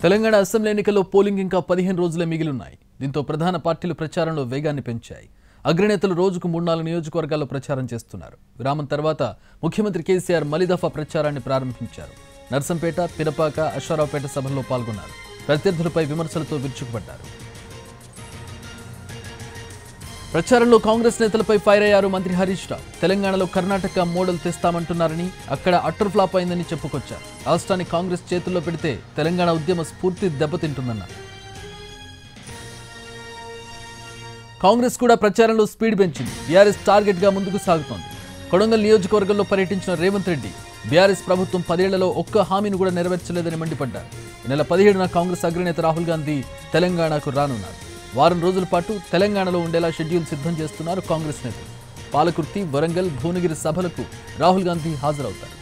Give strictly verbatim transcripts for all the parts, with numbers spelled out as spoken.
Telangana assembly ఎన్నికల్లో polling ఇంకా పదిహేను రోజులే మిగిలిన్నాయి. దీంతో ప్రధాన పార్టీలు ప్రచారంలో వేగాన్ని పెంచాయి. అగ్రనేతలు రోజుకు మూడు నాలుగు నియోజకవర్గాల్లో ప్రచారం చేస్తున్నారు. విరామం తర్వాత ముఖ్యమంత్రి కేసీఆర్ మలిదఫా ప్రచారాన్ని ప్రారంభించారు. నర్సంపేట, పినపాక, అశ్వారావుపేట సభల్లో పాల్గొన్నారు. ప్రత్యర్థులపై విమర్శలతో విరుచుకుపడ్డారు. ప్రచారంలో కాంగ్రెస్ నేతలపై ఫైర్ అయ్యారు మంత్రి హరీష్ రావు. తెలంగాణలో కర్ణాటక మోడల్ తెస్తామంటున్నారని, అక్కడ అట్టర్ ఫ్లాప్ అయిందని చెప్పుకొచ్చారు. రాష్ట్రాన్ని కాంగ్రెస్ చేతుల్లో పెడితే తెలంగాణ ఉద్యమ స్ఫూర్తి దెబ్బతింటుందన్నారు. కాంగ్రెస్ కూడా ప్రచారంలో స్పీడ్ పెంచింది. బీఆర్ఎస్ టార్గెట్ గా ముందుకు సాగుతోంది. కొడంగల్ నియోజకవర్గంలో పర్యటించిన రేవంత్ రెడ్డి బీఆర్ఎస్ ప్రభుత్వం పదేళ్లలో ఒక్క హామీని కూడా నెరవేర్చలేదని మండిపడ్డారు. ఈ నెల పదిహేడున కాంగ్రెస్ అగ్రనేత రాహుల్ గాంధీ తెలంగాణకు రానున్నారు. వారం రోజుల పాటు తెలంగాణలో ఉండేలా షెడ్యూల్ సిద్ధం చేస్తున్నారు కాంగ్రెస్ నేతలు. పాలకుర్తి, వరంగల్, భువనగిరి సభలకు రాహుల్ గాంధీ హాజరవుతారు.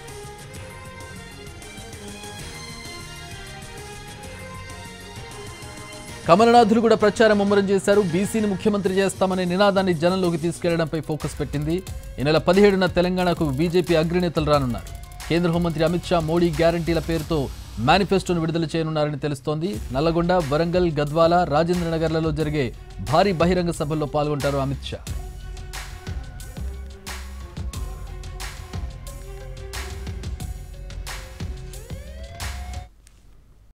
కమలనాథులు కూడా ప్రచారం ముమ్మరం చేశారు. బీసీని ముఖ్యమంత్రి చేస్తామనే నినాదాన్ని జనంలోకి తీసుకెళ్లడంపై ఫోకస్ పెట్టింది. ఈ నెల పదిహేడున తెలంగాణకు బీజేపీ అగ్రనేతలు రానున్నారు. కేంద్ర హోంమంత్రి అమిత్ షా మోడీ గ్యారంటీల పేరుతో మేనిఫెస్టోను విడుదల చేయనున్నారని తెలుస్తోంది. నల్లగొండ, వరంగల్, గద్వాల, రాజేంద్రనగర్లలో జరిగే భారీ బహిరంగ సభల్లో పాల్గొంటారు అమిత్ షా.